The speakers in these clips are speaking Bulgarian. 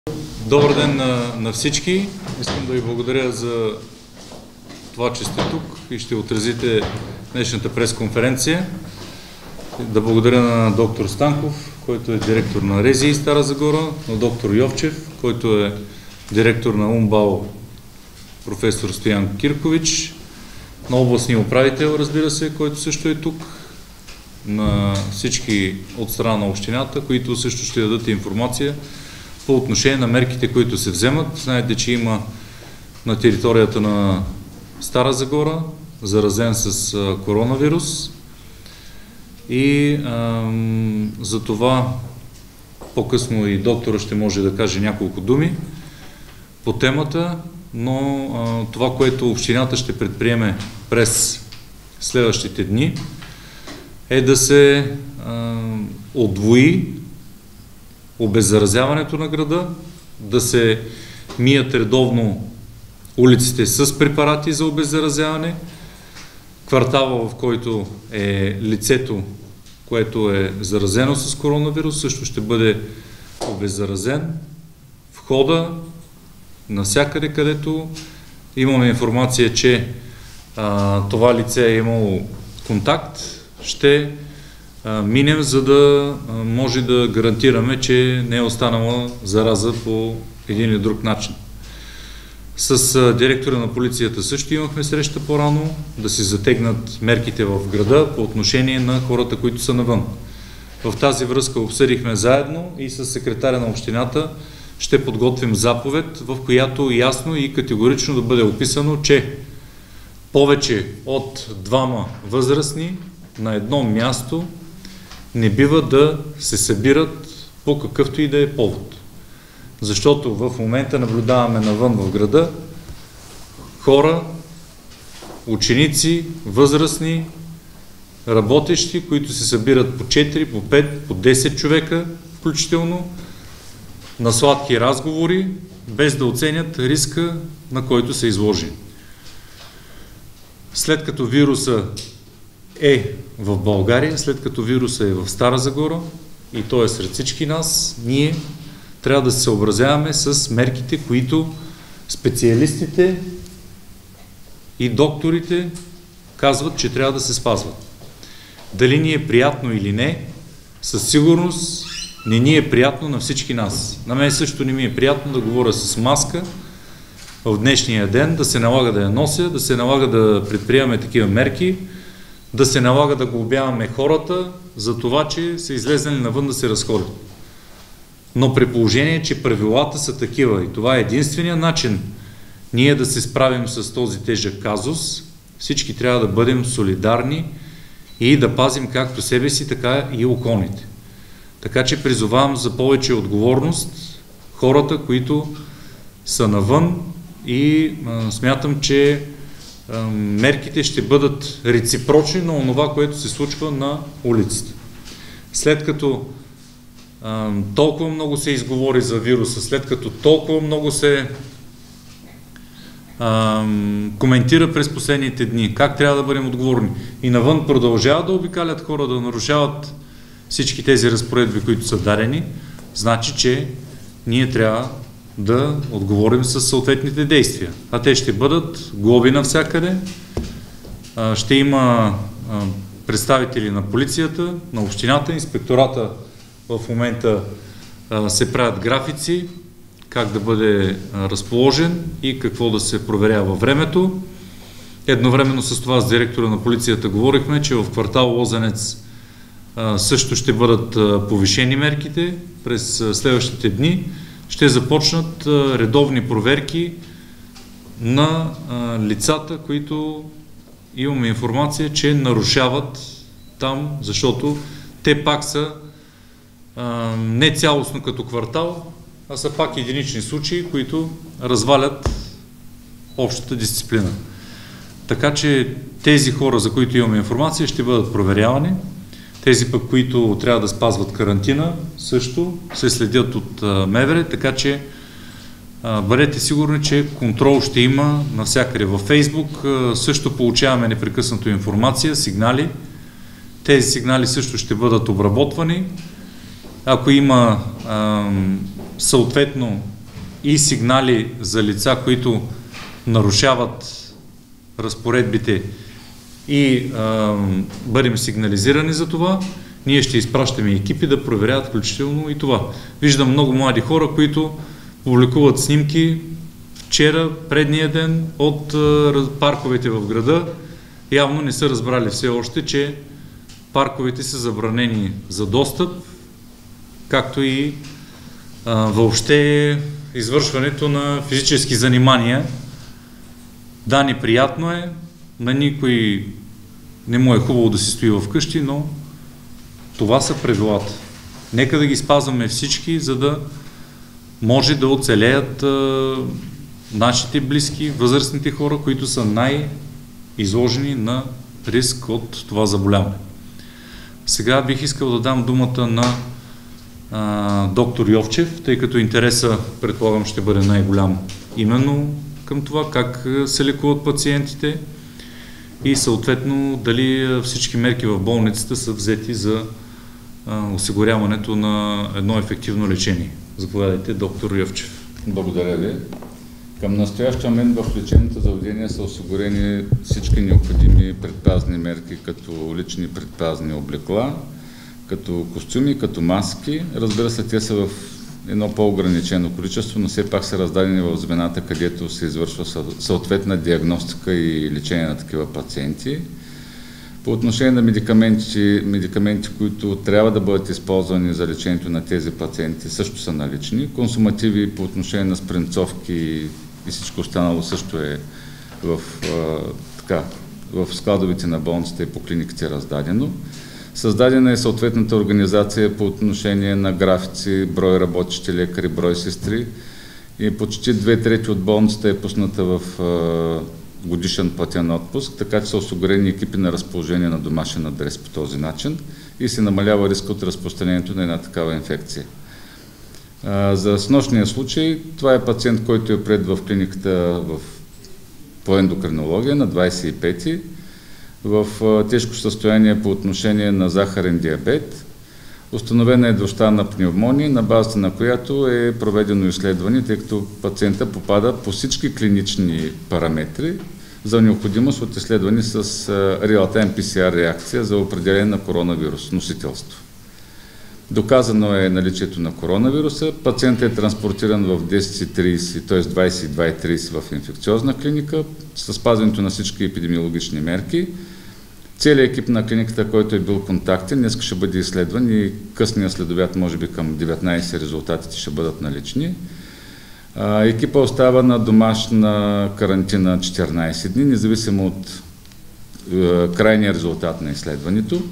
Добър ден на всички. Искам да ви благодаря за това, че сте тук и ще отразите днешната пресконференция. Да благодаря на доктор Станков, който е директор на РЗИ Стара Загора, на доктор Йовчев, който е директор на УМБАЛ професор Стоян Киркович, на областния управител, разбира се, който също е тук, на всички от страна на общината, които също ще дадат информация по отношение на мерките, които се вземат. Знаете, че има на територията на Стара Загора заразен с коронавирус и за това по-късно и доктора ще може да каже няколко думи по темата, но това, което общината ще предприеме през следващите дни, е да се удвои обеззаразяването на града, да се мият редовно улиците с препарати за обеззаразяване. Квартала, в който е лицето, което е заразено с коронавирус, също ще бъде обеззаразен. Входа, навсякъде, където имаме информация, че това лице е имало контакт, ще минем, за да може да гарантираме, че не е останала зараза по един или друг начин. С директора на полицията също имахме среща по-рано, да се затегнат мерките в града по отношение на хората, които са навън. В тази връзка обсъдихме заедно и с секретаря на общината ще подготвим заповед, в която ясно и категорично да бъде описано, че повече от двама възрастни на едно място не бива да се събират по какъвто и да е повод. Защото в момента наблюдаваме навън в града хора, ученици, възрастни, работещи, които се събират по 4, по 5, по 10 човека включително, на сладки разговори, без да оценят риска, на който са изложени. След като вируса е в България, след като вируса е в Стара Загора и той е сред всички нас, ние трябва да се съобразяваме с мерките, които специалистите и докторите казват, че трябва да се спазват. Дали ни е приятно или не, със сигурност не ни е приятно на всички нас. На мен също не ми е приятно да говоря с маска в днешния ден, да се налага да я нося, да се налага да предприемаме такива мерки, да се налага да глобяваме хората за това, че са излезнали навън да се разходят. Но при положение, че правилата са такива и това е единствения начин ние да се справим с този тежък казус, всички трябва да бъдем солидарни и да пазим както себе си, така и околните. Така че призовавам за повече отговорност хората, които са навън и смятам, че мерките ще бъдат реципрочни на онова, което се случва на улиците. След като толкова много се изговори за вируса, след като толкова много се коментира през последните дни, как трябва да бъдем отговорни и навън продължават да обикалят хора, да нарушават всички тези разпоредби, които са дадени, значи, че ние трябва да отговорим с съответните действия. А те ще бъдат глоби навсякъде, ще има представители на полицията, на общината, инспектората в момента се правят графици, как да бъде разположен и какво да се проверява във времето. Едновременно с това с директора на полицията говорихме, че в квартал Лозенец също ще бъдат повишени мерките през следващите дни. Ще започнат редовни проверки на лицата, които имаме информация, че нарушават там, защото те пак са не цялостно като квартал, а са пак единични случаи, които развалят общата дисциплина. Така че тези хора, за които имаме информация, ще бъдат проверявани. Тези пък, които трябва да спазват карантина, също се следят от МВР, така че бъдете сигурни, че контрол ще има навсякъде. Във Фейсбук също получаваме непрекъснато информация, сигнали. Тези сигнали също ще бъдат обработвани. Ако има съответно и сигнали за лица, които нарушават разпоредбите и бъдем сигнализирани за това, ние ще изпращаме екипи да проверяват включително и това. Виждам много млади хора, които публикуват снимки вчера, предния ден от парковете в града. Явно не са разбрали все още, че парковете са забранени за достъп, както и въобще извършването на физически занимания. Да, неприятно е, на никой не му е хубаво да си стои вкъщи, но това са правилата. Нека да ги спазваме всички, за да може да оцелеят нашите близки, възрастните хора, които са най-изложени на риск от това заболяване. Сега бих искал да дам думата на доктор Йовчев, тъй като интереса, предполагам, ще бъде най-голям именно към това, как се лекуват пациентите и съответно дали всички мерки в болницата са взети за осигуряването на едно ефективно лечение. Заповядайте, доктор Йовчев. Благодаря ви. Към настоящия момент в лечебните заведения са осигурени всички необходими предпазни мерки, като лични предпазни облекла, като костюми, като маски. Разбира се, те са в едно по-ограничено количество, но все пак са раздадени в звената, където се извършва съответна диагностика и лечение на такива пациенти. По отношение на медикаменти, които трябва да бъдат използвани за лечението на тези пациенти, също са налични. Консумативи по отношение на спринцовки и всичко останало също е в складовите на болниците и по клиниките раздадено. Създадена е съответната организация по отношение на графици, брой работещи лекари, брой сестри и почти 2/3 от болницата е пусната в годишен платен отпуск, така че са осигурени екипи на разположение на домашен адрес по този начин и се намалява риска от разпространението на една такава инфекция. За снощния случай, това е пациент, който е приет в клиниката по ендокринология на 25-ти, в тежко състояние по отношение на захарен диабет. Установена е двущранна пневмония, на базата на която е проведено изследване, тъй като пациента попада по всички клинични параметри за необходимост от изследване с реал-тайм PCR реакция за определение на коронавирус, носителство. Доказано е наличието на коронавируса. Пациентът е транспортиран в 10:30, т.е. 22:30 в инфекциозна клиника с спазването на всички епидемиологични мерки. Целият екип на клиниката, който е бил контактен, днес ще бъде изследван и късния следобед, може би към 19 резултатите ще бъдат налични. Екипа остава на домашна карантина 14 дни, независимо от крайния резултат на изследването.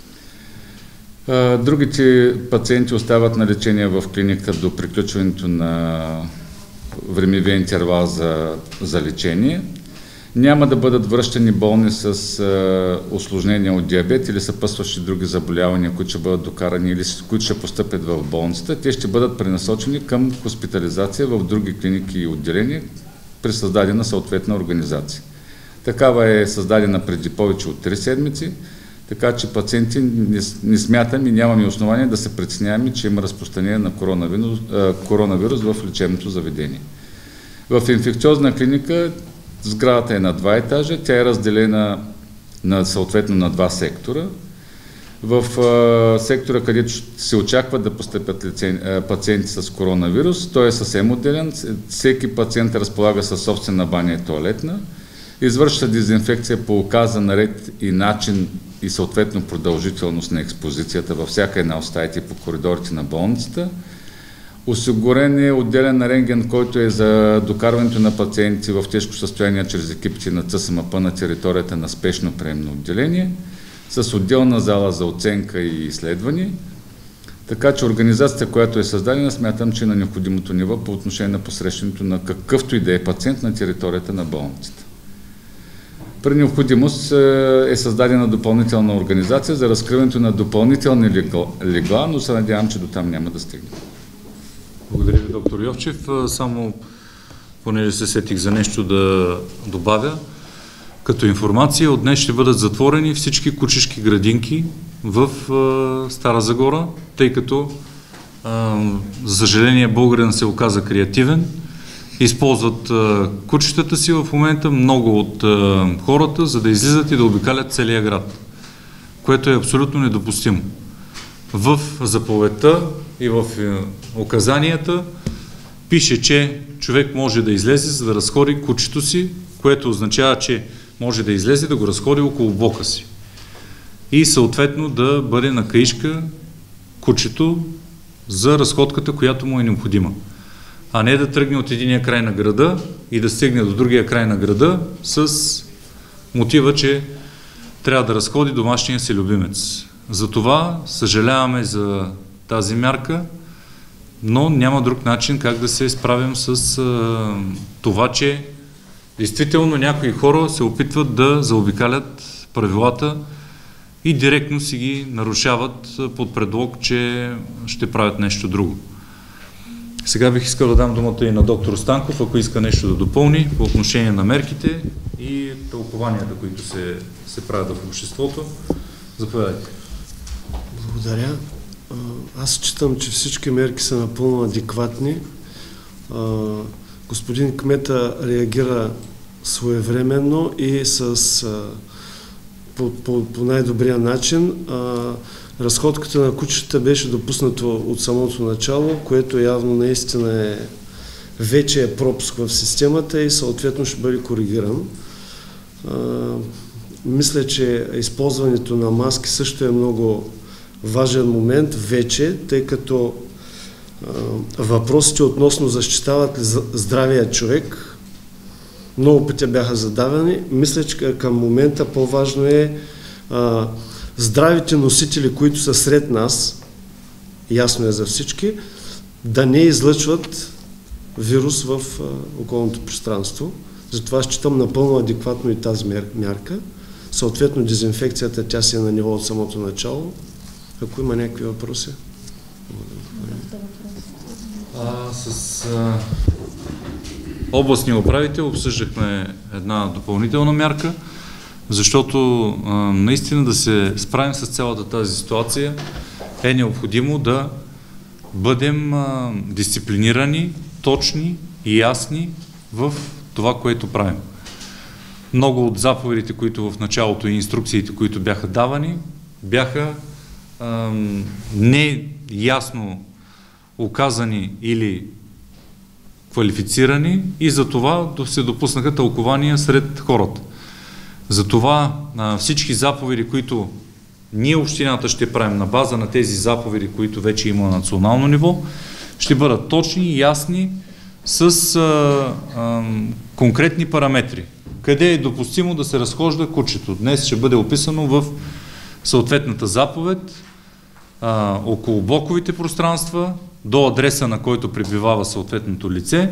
Другите пациенти остават на лечение в клиниката до приключването на времевия интервал за лечение. Няма да бъдат връщани болни с усложнения от диабет или съпътстващи други заболявания, които ще бъдат докарани или които ще постъпят в болницата. Те ще бъдат пренасочени към хоспитализация в други клиники и отделения при създадена съответна организация. Такава е създадена преди повече от 3 седмици, така че пациенти не смятам и нямаме основание да се притесняваме, че има разпространение на коронавирус в лечебното заведение. В инфекциозна клиника сградата е на 2 етажа, тя е разделена съответно на 2 сектора. В сектора, където се очаква да постъпят пациенти с коронавирус, той е съвсем отделен. Всеки пациент разполага със собствена баня и тоалетна. Извършва дезинфекция по указан ред и начин и съответно продължителност на експозицията във всяка една от стаите по коридорите на болницата. Осигурен е отделен рентген, който е за докарването на пациенти в тежко състояние чрез екипите на ЦСМП на територията на спешно приемно отделение, с отделна зала за оценка и изследване. Така че организацията, която е създадена, смятам, че е на необходимото ниво по отношение на посрещането на какъвто и да е пациент на територията на болницата. При необходимост е създадена допълнителна организация за разкриването на допълнителни легла, но се надявам, че до там няма да стигне. Благодаря ви, доктор Йовчев. Само, понеже се сетих за нещо да добавя, като информация, от днес ще бъдат затворени всички кучешки градинки в Стара Загора, тъй като За съжаление, българин се оказа креативен. Използват кучетата си в момента много от хората, за да излизат и да обикалят целия град, което е абсолютно недопустимо. В заповедта и в указанията пише, че човек може да излезе, за да разходи кучето си, което означава, че може да излезе да го разходи около блока си. И съответно да бъде на каишка кучето за разходката, която му е необходима. А не да тръгне от единия край на града и да стигне до другия край на града с мотива, че трябва да разходи домашния си любимец. Затова съжаляваме за тази мярка, но няма друг начин как да се справим с това, че действително някои хора се опитват да заобикалят правилата и директно си ги нарушават под предлог, че ще правят нещо друго. Сега бих искал да дам думата и на доктор Станков, ако иска нещо да допълни по отношение на мерките и тълкованията, които се правят в обществото. Заповядайте. Благодаря. Аз считам, че всички мерки са напълно адекватни. Господин кмета реагира своевременно и по най-добрия начин. Разходката на кучета беше допуснато от самото начало, което явно наистина вече е пропуск в системата и съответно ще бъде коригиран. Мисля, че използването на маски също е много важен момент вече, тъй като въпросите относно защитават ли здравия човек много пъти бяха задавани. Мисля, че към момента по-важно е здравите носители, които са сред нас, ясно е за всички, да не излъчват вирус в околното пространство. Затова считам напълно адекватно и тази мярка. Съответно, дезинфекцията, тя си е на ниво от самото начало. Ако има някакви въпроси. С областния управител обсъждахме една допълнителна мярка, защото наистина да се справим с цялата тази ситуация е необходимо да бъдем дисциплинирани, точни и ясни в това, което правим. Много от заповедите, които в началото и инструкциите, които бяха давани, бяха не ясно указани или квалифицирани и за това се допуснаха тълкования сред хората. Затова всички заповеди, които ние общината ще правим на база на тези заповеди, които вече има на национално ниво, ще бъдат точни и ясни с конкретни параметри. Къде е допустимо да се разхожда кучето? Днес ще бъде описано в съответната заповед около блоковите пространства, до адреса, на който пребивава съответното лице,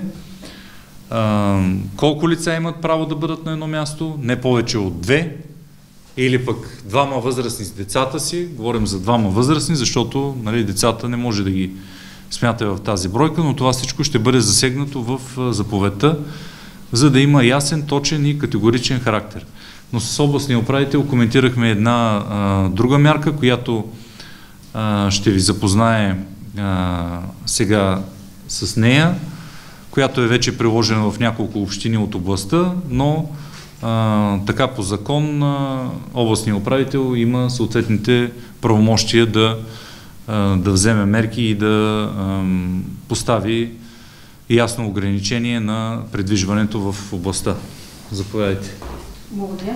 колко лица имат право да бъдат на едно място, не повече от 2, или пък двама възрастни с децата си, говорим за двама възрастни, защото децата не може да ги смята в тази бройка, но това всичко ще бъде засегнато в заповедта, за да има ясен, точен и категоричен характер. Но с областния управител коментирахме една друга мярка, която ще ви запознае сега с нея, която е вече приложена в няколко общини от областта, но така по закон областния управител има съответните правомощия да вземе мерки и да постави ясно ограничение на придвижването в областта. Заповядайте. Благодаря.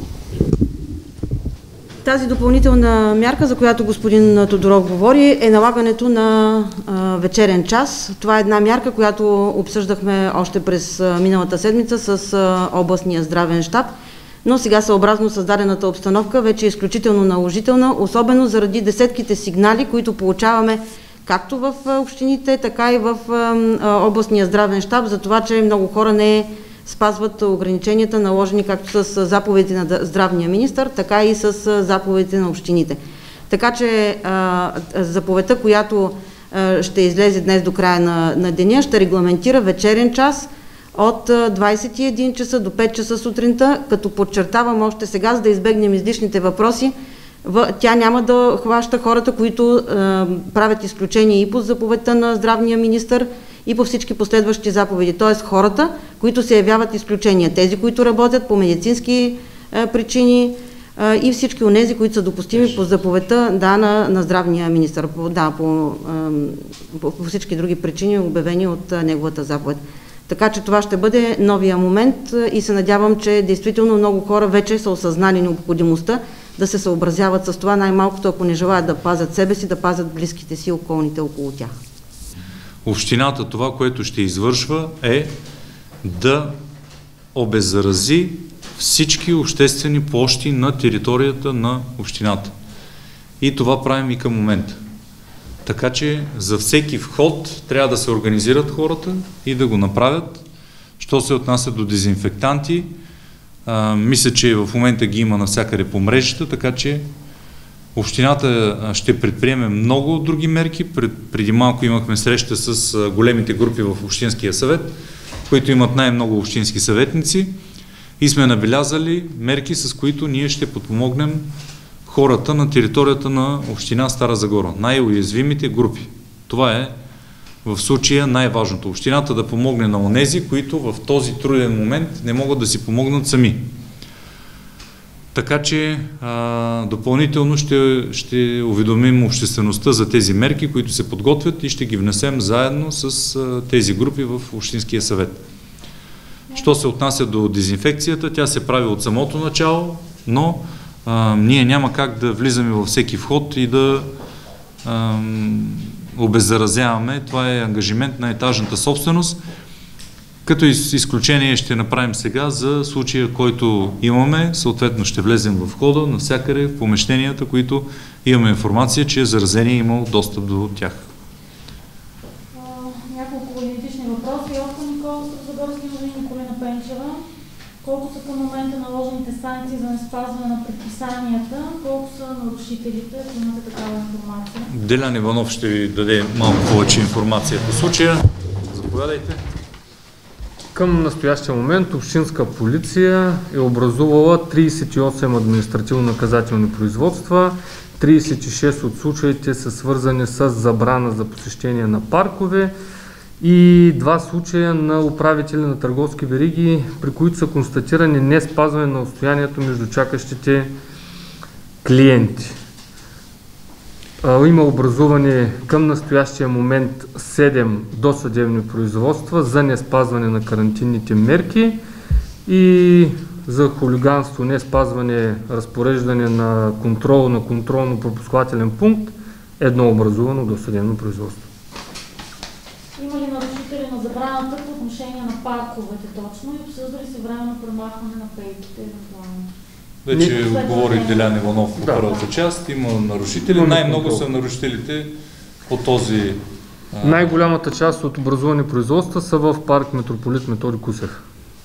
Тази допълнителна мярка, за която господин Тодоров говори, е налагането на вечерен час. Това е една мярка, която обсъждахме още през миналата седмица с областния здравен щаб, но сега съобразно създадената обстановка вече е изключително наложителна, особено заради десетките сигнали, които получаваме както в общините, така и в областния здравен щаб, за това, че много хора не спазват ограниченията, наложени както с заповедите на здравния министър, така и с заповедите на общините. Така че заповедта, която ще излезе днес до края на деня, ще регламентира вечерен час от 21 часа до 5 часа сутринта, като подчертавам още сега, за да избегнем излишните въпроси, Тя няма да хваща хората, които правят изключение и по заповедта на здравния министър, и по всички последващи заповеди. Т.е. хората, които се явяват изключения. Тези, които работят по медицински причини и всички онези, които са допустими по заповедта на здравния министър. По всички други причини, обявени от неговата заповед. Така че това ще бъде новия момент и се надявам, че действително много хора вече са осъзнали необходимостта да се съобразяват с това, най-малкото ако не желаят да пазят себе си, да пазят близките си и околните около тях. Общината това, което ще извършва, е да обеззарази всички обществени площи на територията на общината. И това правим и към момента. Така че за всеки вход трябва да се организират хората и да го направят. Що се отнася до дезинфектанти, мисля, че в момента ги има навсякъде по мрежата, така че общината ще предприеме много други мерки. Преди малко имахме среща с големите групи в Общинския съвет, които имат най-много общински съветници и сме набелязали мерки, с които ние ще подпомогнем хората на територията на община Стара Загора. Най-уязвимите групи. Това е в случая най-важното. Общината да помогне на онези, които в този труден момент не могат да си помогнат сами. Така че допълнително ще уведомим обществеността за тези мерки, които се подготвят и ще ги внесем заедно с тези групи в Общинския съвет. Що се отнася до дезинфекцията, тя се прави от самото начало, но ние няма как да влизаме във всеки вход и да обеззаразяваме. Това е ангажимент на етажната собственост. Като изключение ще направим сега за случая, който имаме, съответно ще влезем в входа навсякъде в помещенията, които имаме информация, че заразение е имал достъп до тях. Няколко идентични въпроси. Още Никола Старозагорски, Николина Пенчева. Колко са към момента наложените санкции за неспазване на предписанията? Колко са нарушителите? Ако имате такава информация? Делян Иванов ще ви даде малко повече информация по случая. Заповядайте. Към настоящия момент Общинска полиция е образувала 38 административно-наказателни производства. 36 от случаите са свързани с забрана за посещение на паркове и 2 случая на управители на търговски вериги, при които са констатирани не спазване на отстоянието между чакащите клиенти. Има образувани към настоящия момент 7 досъдебни производства за неспазване на карантинните мерки и за хулиганство, не спазване, разпореждане на контрол на контролно-пропускателен пункт, 1 образувано досъдебно производство. Има ли нарушители на забраната по отношение на парковете точно и обсъждали се временно премахване на пейките евентуално? Вече говори Делян Иванов по първата част. Има нарушители. Най-много са нарушителите по този... Най-голямата част от образувани производства са в парк Митрополит Методи Кусев.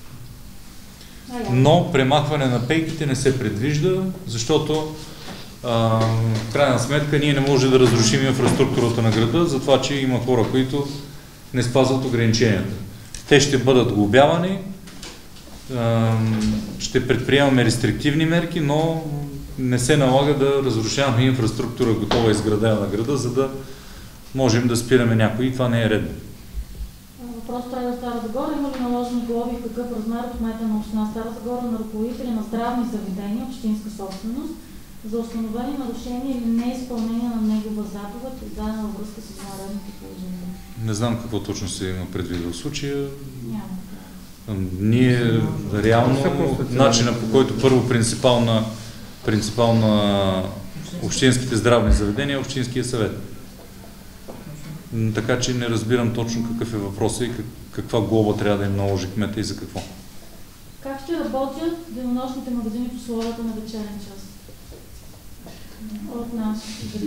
Но премахване на пейките не се предвижда, защото в крайна сметка ние не можем да разрушим инфраструктурата на града, за това, че има хора, които не спазват ограниченията. Те ще бъдат глобявани, ще предприемаме рестриктивни мерки, но не се налага да разрушаваме инфраструктура, готова изградена на града, за да можем да спираме някой и това не е редно. Въпрос трябва да Стара Загора. Има ли наложени глоби в какъв размер от кмета на община Стара Загора на ръководители на здравни заведения, общинска собственост, за установени нарушения или неизпълнение на негова заповед, издадена във връзка с извънредното положение? Не знам какво точно се има предвид в случая. Няма. Ние реално начина, по който първо принципал на общинските здравни заведения е Общинския съвет. Така че не разбирам точно какъв е въпросът и каква глоба трябва да им наложи кмета и за какво. Как ще работят денонощните магазини в условията на вечерен час? От нас.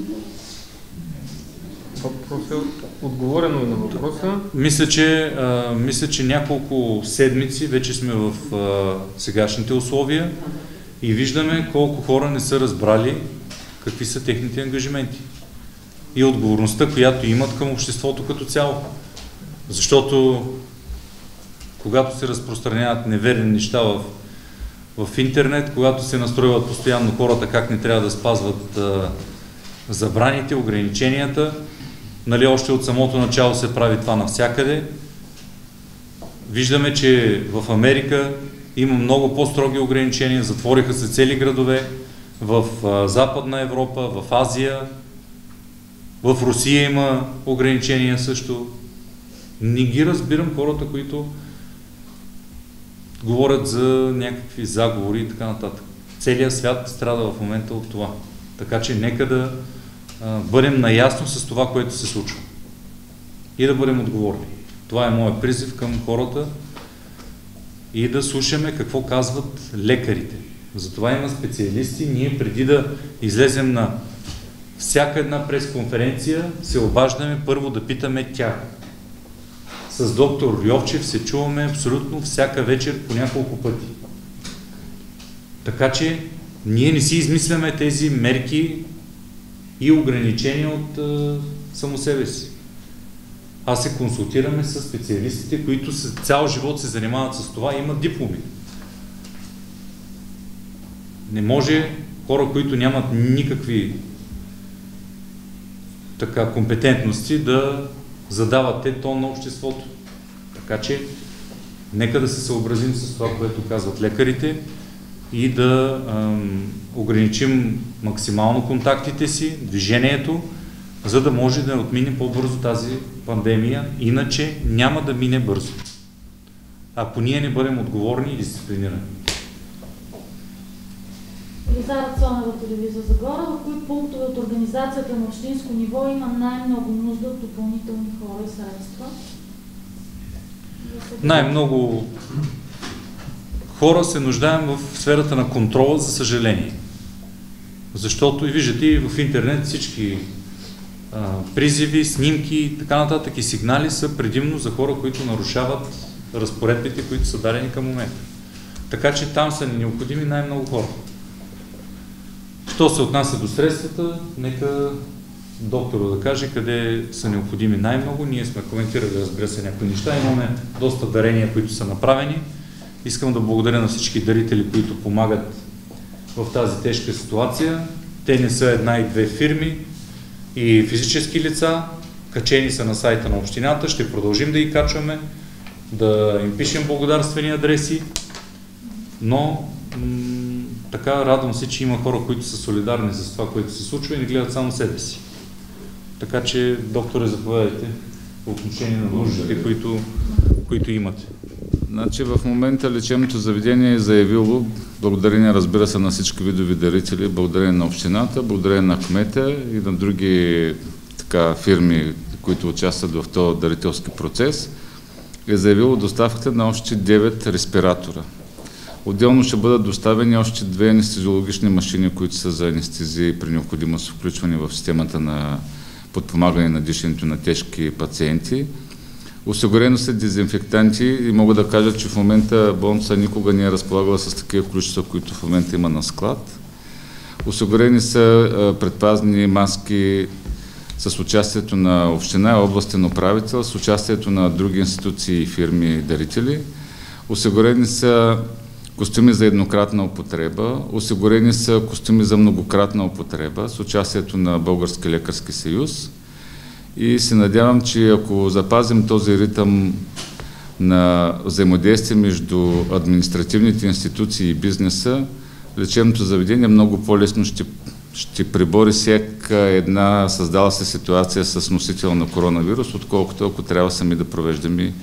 Отговорено на въпроса. Мисля, че няколко седмици вече сме в сегашните условия и виждаме колко хора не са разбрали какви са техните ангажименти и отговорността, която имат към обществото като цяло. Защото когато се разпространяват неверни неща в в интернет, когато се настройват постоянно хората как не трябва да спазват забраните, ограниченията. Нали, още от самото начало се прави това навсякъде. Виждаме, че в Америка има много по-строги ограничения, затвориха се цели градове, в Западна Европа, в Азия, в Русия има ограничения също. Не ги разбирам хората, които говорят за някакви заговори и така нататък. Целият свят страда в момента от това. Така че нека да бъдем наясно с това, което се случва. И да бъдем отговорни. Това е моят призив към хората и да слушаме какво казват лекарите. Затова има специалисти. Ние преди да излезем на всяка една пресконференция, се обаждаме първо да питаме тях. С доктор Йовчев се чуваме абсолютно всяка вечер по няколко пъти. Така че ние не си измисляме тези мерки и ограничения от само себе си. Аз се консултираме с специалистите, които цял живот се занимават с това и имат дипломи. Не може хора, които нямат никакви компетентности, да задават те тон на обществото. Така че нека да се съобразим с това, което казват лекарите и да ограничим максимално контактите си, движението, за да може да отмине по-бързо тази пандемия, иначе няма да мине бързо. Ако ние не бъдем отговорни и дисциплинирани. Елизара Цонева, телевизия Загора, в кои пунктове от организацията на общинско ниво има най-много нужда от допълнителни хора и средства? Най-много хора се нуждаем в сферата на контрола, за съжаление. Защото, и виждате, и в интернет всички призиви, снимки и така нататък и сигнали са предимно за хора, които нарушават разпоредбите, които са дадени към момента. Така че там са необходими най-много хора. Що се отнася до средствата, нека доктора да каже къде са необходими най-много. Ние сме коментирали, разбира се, някои неща. Имаме доста дарения, които са направени. Искам да благодаря на всички дарители, които помагат в тази тежка ситуация. Те не са една и две фирми и физически лица. Качени са на сайта на общината. Ще продължим да ги качваме, да им пишем благодарствени адреси, но така радвам се, че има хора, които са солидарни с това, което се случва и не гледат само себе си. Така че, докторе, заповядайте по отношение на нуждите, които имате. Значи в момента лечебното заведение е заявило, благодарение, разбира се, на всички видови дарители, благодарение на общината, благодарение на кмета и на други фирми, които участват в този дарителски процес, е заявило доставката на още 9 респиратора. Отделно ще бъдат доставени още 2 анестезиологични машини, които са за анестезия при необходимост включвани в системата на подпомагане на дишането на тежки пациенти. Осигурено са дезинфектанти и мога да кажа, че в момента болница никога не е разполагала с такива количества, които в момента има на склад. Осигурени са предпазни маски с участието на община, областен управител, с участието на други институции и фирми и дарители. Осигурени са костюми за еднократна употреба, осигурени са костюми за многократна употреба с участието на Български лекарски съюз и се надявам, че ако запазим този ритъм на взаимодействие между административните институции и бизнеса, лечебното заведение много по-лесно ще пребори всяка една създала се ситуация с носител на коронавирус, отколкото ако трябва сами да провеждаме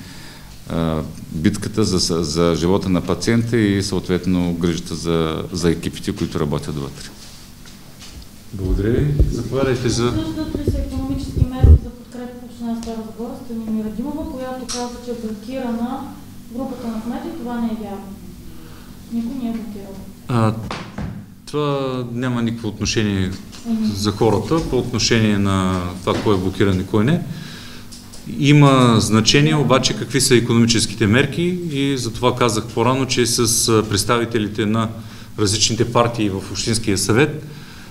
битката за живота на пациента и съответно грижата за екипите, които работят вътре. Благодаря ви. Заповядайте за... Обсъждат ли се икономически мерки за подкрепа в община Стара Загора, Станимира Димова, която казва, че е блокирана групата на кмета и това не е вярно. Никой не е блокирал. Това няма никакво отношение за хората по отношение на това, кой е блокиран и кой не. Има значение обаче какви са икономическите мерки и затова казах по-рано, че с представителите на различните партии в Общинския съвет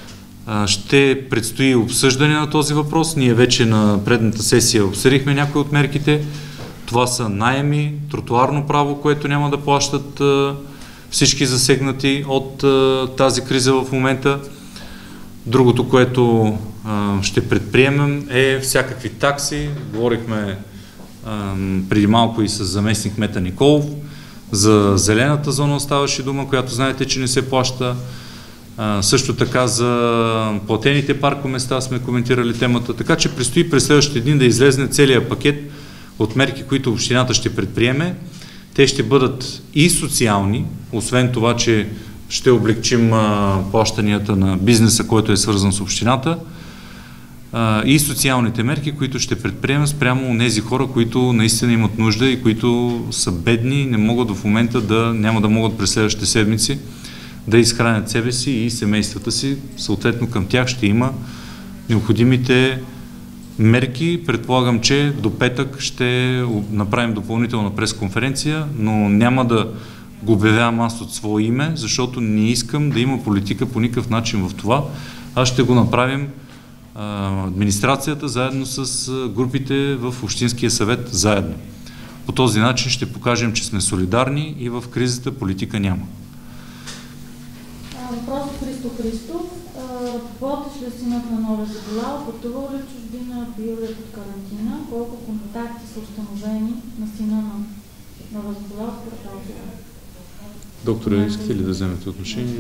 ще предстои обсъждане на този въпрос. Ние вече на предната сесия обсъдихме някои от мерките. Това са наеми, тротуарно право, което няма да плащат всички засегнати от тази криза в момента. Другото, което ще предприемем е всякакви такси. Говорихме преди малко и с заместник кмета Николов. За зелената зона оставаше дума, която знаете, че не се плаща. Също така за платените паркоместа сме коментирали темата. Така че предстои през следващите дни да излезне целият пакет от мерки, които общината ще предприеме. Те ще бъдат и социални, освен това, че ще облегчим плащанията на бизнеса, който е свързан с общината, и социалните мерки, които ще предприемем спрямо тези хора, които наистина имат нужда и които са бедни и не могат в момента няма да могат през следващите седмици да изхранят себе си и семействата си. Съответно към тях ще има необходимите мерки. Предполагам, че до петък ще направим допълнителна пресконференция, но няма да го обявявам аз от свое име, защото не искам да има политика по никакъв начин в това. Аз ще го направим администрацията заедно с групите в Общинския съвет заедно. По този начин ще покажем, че сме солидарни и в кризата политика няма. Въпрос от Христо Христов. Работиш ли синът на новия заболял? Пътувал ли чужбина? Бил ли под карантина? Колко контакти са установени на сина на новия заболял в квартал? Доктора, искате ли да вземете отношение?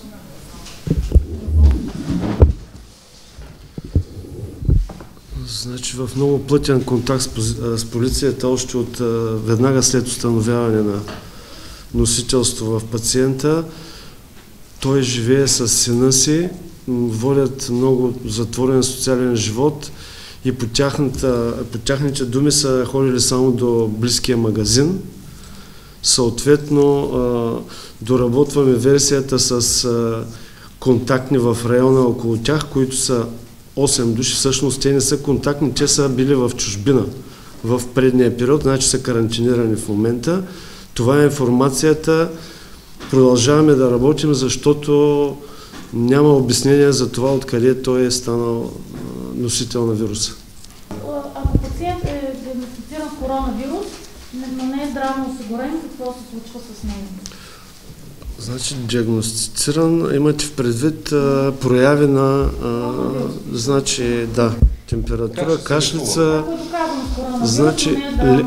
Значи в много плътен контакт с полицията, още от веднага след установяване на носителство в пациента. Той живее с сина си, водят много затворен социален живот и по тяхните думи са ходили само до близкия магазин. Съответно, доработваме версията с контактни в района около тях, които са 8 души. Всъщност те не са контактни, те са били в чужбина в предния период, значи са карантинирани в момента. Това е информацията. Продължаваме да работим, защото няма обяснение за това, откъде той е станал носител на вируса. Ако пациент е диагностициран с коронавирус, но не е здравно осигурен, какво се случва с него? Значи диагностициран, имате в предвид прояви на значи, да, температура, кашлица. Значи,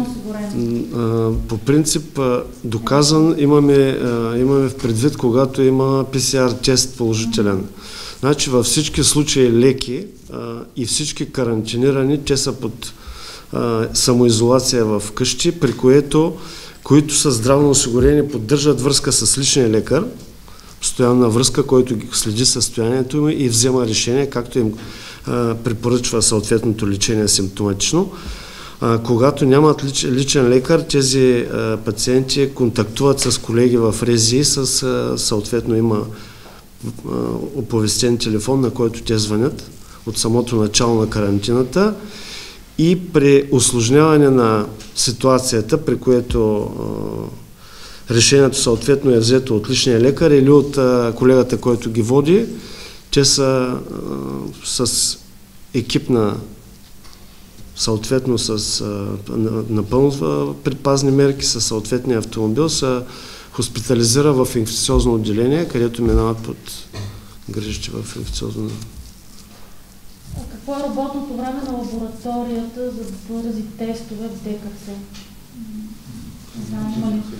по принцип доказан имаме в предвид, когато има ПСР тест положителен. Значи във всички случаи леки и всички карантинирани, те са под самоизолация в къщи, при което които са здравно осигурени, поддържат връзка с личния лекар, постоянна връзка, който следи състоянието им и взема решение, както им препоръчва съответното лечение симптоматично. Когато нямат личен лекар, тези пациенти контактуват с колеги в РЗИ, съответно има оповестен телефон, на който те звънят от самото начало на карантината. И при усложняване на ситуацията, при което решението съответно е взето от личния лекар или от колегата, който ги води, те са с екип на съответно с напълно предпазни мерки, със съответния автомобил, се хоспитализира в инфекциозно отделение, където минават под грижите в инфекциозно. Какво е работното време на лабораторията за бързи тестове в ДКЦ? Знаем ли?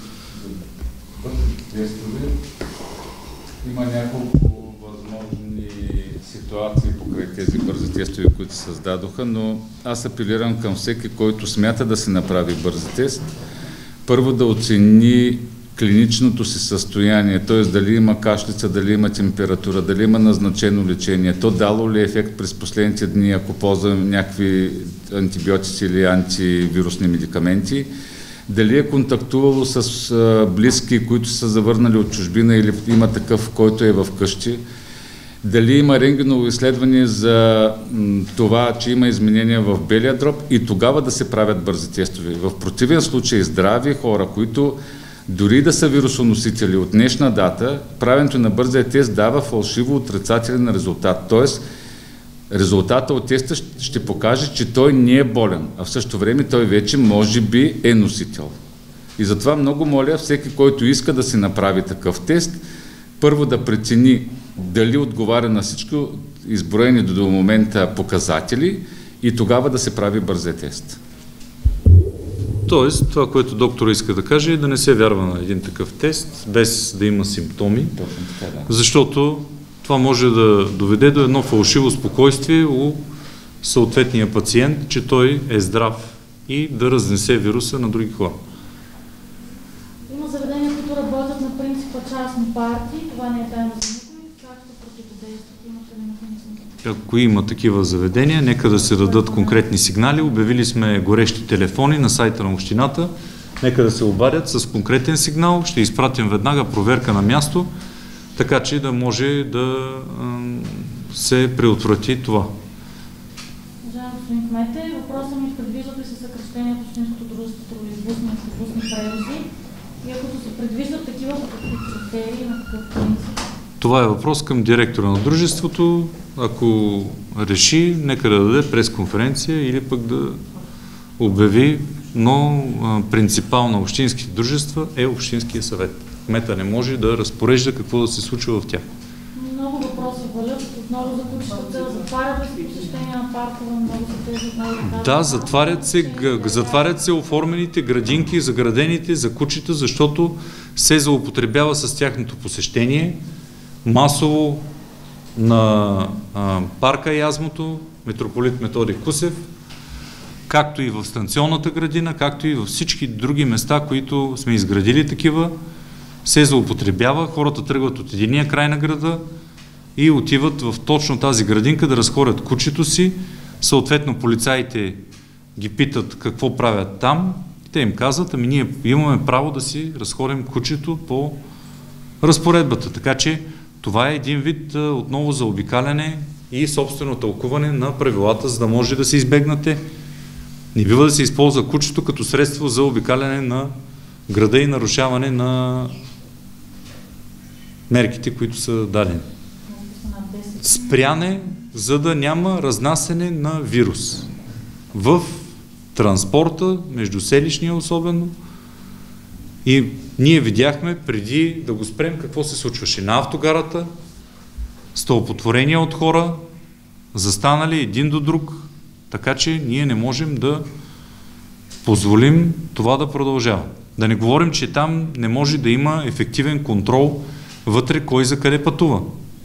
Тестове има няколко възможни ситуации покрай тези бързи тестове, които се създадоха, но аз апелирам към всеки, който смята да се направи бързи тест, първо да оцени клиничното си състояние, т.е. дали има кашлица, дали има температура, дали има назначено лечение, то дало ли ефект през последните дни, ако ползвам някакви антибиотици или антивирусни медикаменти, дали е контактувало с близки, които са завърнали от чужбина или има такъв, който е в къщи, дали има рентгеново изследване за това, че има изменения в белия дроб и тогава да се правят бързи тестове. В противен случай здрави хора, които дори да са вирусоносители от днешна дата, правенето на бързия тест дава фалшиво отрицателен резултат. Тоест, резултата от теста ще покаже, че той не е болен, а в същото време той вече може би е носител. И затова много моля всеки, който иска да си направи такъв тест, първо да прецени дали отговаря на всичко изброени до момента показатели и тогава да се прави бързе тест. Тоест, това, което доктора иска да каже, е да не се вярва на един такъв тест, без да има симптоми, Точно така, да. защото това може да доведе до едно фалшиво спокойствие у съответния пациент, че той е здрав и да разнесе вируса на други хора. Има заведения, които работят на принципа частни партии, това не е тайна за никой. Как ще противодействат? Имате ли механизъм? Ако има такива заведения, нека да се дадат конкретни сигнали. Обявили сме горещи телефони на сайта на общината. Нека да се обадят с конкретен сигнал. Ще изпратим веднага проверка на място, така че да може да се предотврати това. Уважаеми господин кмете, въпросът ми: предвиждат ли се съкращение от общинското дружество тролейбусни и автобусни превози? И ако се предвиждат такива, по какви критерии, на какъв принцип? Това е въпрос към директора на дружеството. Ако реши, нека да даде пресконференция или пък да обяви, но принципал на общинските дружества е Общинския съвет. Кмета не може да разпорежда какво да се случва в тях. Много въпроси валят. Отново за кучетата. Затварят ли се посещения на паркове? Много са тези отново Да, затварят се оформените градинки, заградените за кучета, защото се злоупотребява с тяхното посещение. Масово на парка Язмото, митрополит Методий Кусев, както и в станционната градина, както и във всички други места, които сме изградили такива, се злоупотребява, хората тръгват от единия край на града и отиват в точно тази градинка да разхорят кучето си. Съответно полицаите ги питат какво правят там. Те им казват: ами ние имаме право да си разхорим кучето по разпоредбата. Така че това е един вид отново заобикаляне и собствено тълкуване на правилата, за да може да се избегнате. Не бива да се използва кучето като средство за обикаляне на града и нарушаване на мерките, които са дадени. Спряне, за да няма разнасене на вирус. В транспорта, междуселищния особено. И ние видяхме преди да го спрем какво се случваше на автогарата, стълпотворения от хора, застанали един до друг, така че ние не можем да позволим това да продължава. Да не говорим, че там не може да има ефективен контрол вътре кой за къде пътува.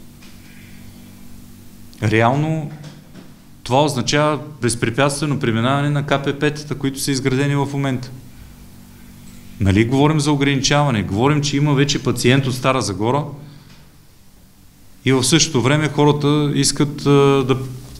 Реално това означава безпрепятствено преминаване на КПП-тата, които са изградени в момента. Нали говорим за ограничаване, говорим, че има вече пациент от Стара Загора и в същото време хората искат да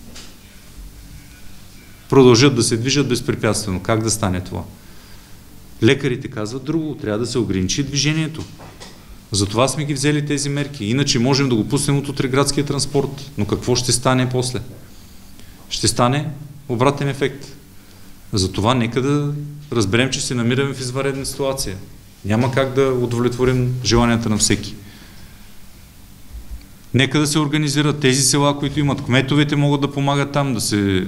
продължат да се движат безпрепятствено. Как да стане това? Лекарите казват друго, трябва да се ограничи движението. Затова сме ги взели тези мерки. Иначе можем да го пуснем от утреградския транспорт. Но какво ще стане после? Ще стане обратен ефект. Затова нека да разберем, че се намираме в извънредна ситуация. Няма как да удовлетворим желанията на всеки. Нека да се организират тези села, които имат. Кметовете могат да помагат там,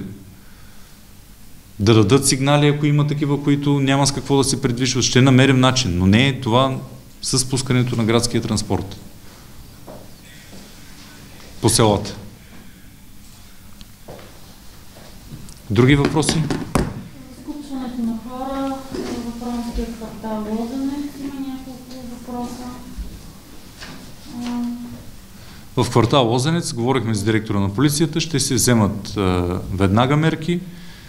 да дадат сигнали, ако има такива, които няма с какво да се придвижват. Ще намерим начин, но не е това с пускането на градския транспорт по селата. Други въпроси? Скупването на хора в ромския квартал Лозенец има няколко въпроса. В квартал Лозенец говорихме с директора на полицията, ще се вземат веднага мерки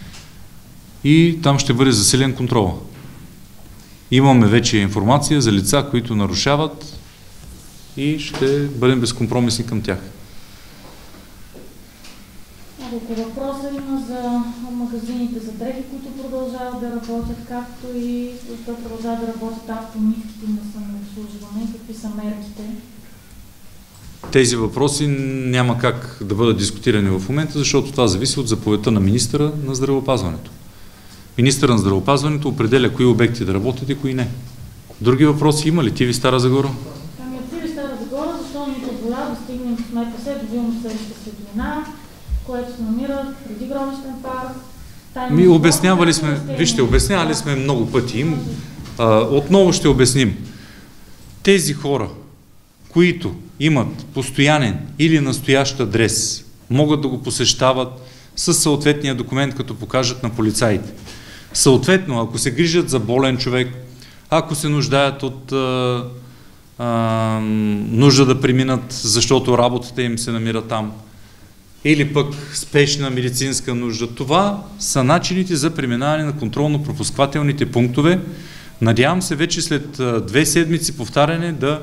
и там ще бъде засилен контрол. Имаме вече информация за лица, които нарушават и ще бъдем безкомпромисни към тях. Няколко въпроса има за магазините за дрехи, които продължават да работят, както и продължават да работят автомиските на самообслужване. Какви са мерките? Тези въпроси няма как да бъдат дискутирани в момента, защото това зависи от заповедта на министъра на здравеопазването. Министърът на здравеопазването определя кои обекти да работят и кои не. Други въпроси има ли? ТИВИ Стара Загора? Ами от ТИВИ Стара Загора, защо ни позволява да стигнем в МПС до Вилно-Селища Светлина, което се намира преди Гробищен парк. Обяснявали сме много пъти. Отново ще обясним. Тези хора, които имат постоянен или настоящ адрес, могат да го посещават със съответния документ, като покажат на полицаите. Съответно, ако се грижат за болен човек, ако се нуждаят от нужда да преминат, защото работата им се намира там, или пък спешна медицинска нужда, това са начините за преминаване на контролно-пропусквателните пунктове. Надявам се вече след 2 седмици повтаряне да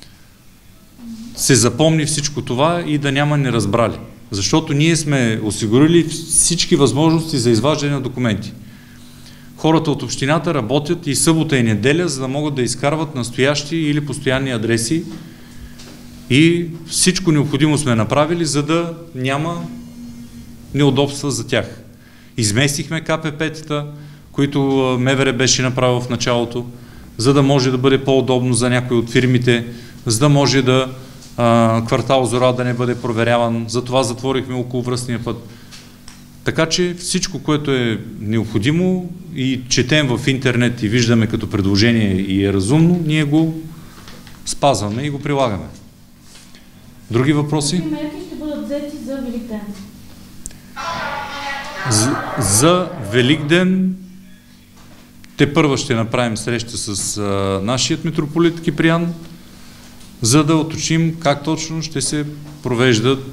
се запомни всичко това и да няма неразбрали. Защото ние сме осигурили всички възможности за изваждане на документи. Хората от общината работят и събота и неделя, за да могат да изкарват настоящи или постоянни адреси и всичко необходимо сме направили, за да няма неудобства за тях. Изместихме КПП-тата, които МВР беше направил в началото, за да може да бъде по-удобно за някои от фирмите, за да може да квартал Зора да не бъде проверяван. Затова затворихме околовръстния път. Така че всичко, което е необходимо и четем в интернет и виждаме като предложение и е разумно, ние го спазваме и го прилагаме. Други въпроси? Какви мерки ще бъдат взети за Великден? За Великден тепърва ще направим среща с нашият митрополит Киприян, за да уточним как точно ще се провеждат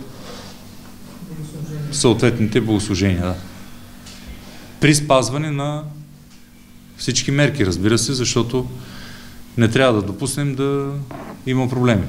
съответните богослужения. Да. При спазване на всички мерки, разбира се, защото не трябва да допуснем да има проблеми.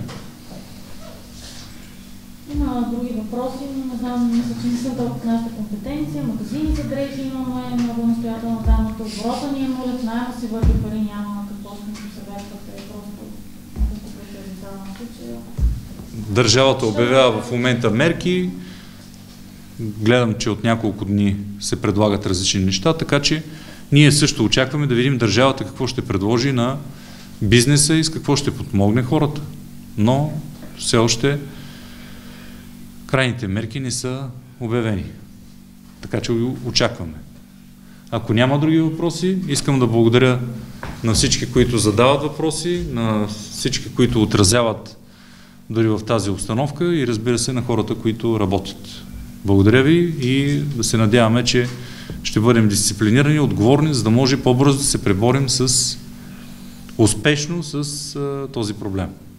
Има други въпроси, но не знам, мисля, че не са толкова нашата компетенция. Магазини за дрехи имаме, много настоятелна дамата, оборота ни е нулев, найма си върви, пари няма, какво ще ни посъветвате, просто някакво предприятелна случая. Държавата обявява в момента мерки. Гледам, че от няколко дни се предлагат различни неща, така че ние също очакваме да видим държавата какво ще предложи на бизнеса и с какво ще подпомогне хората. Но все още крайните мерки не са обявени. Така че очакваме. Ако няма други въпроси, искам да благодаря на всички, които задават въпроси, на всички, които отразяват дори в тази обстановка и разбира се на хората, които работят. Благодаря ви и да се надяваме, че ще бъдем дисциплинирани и отговорни, за да може по-бързо да се преборим успешно с този проблем.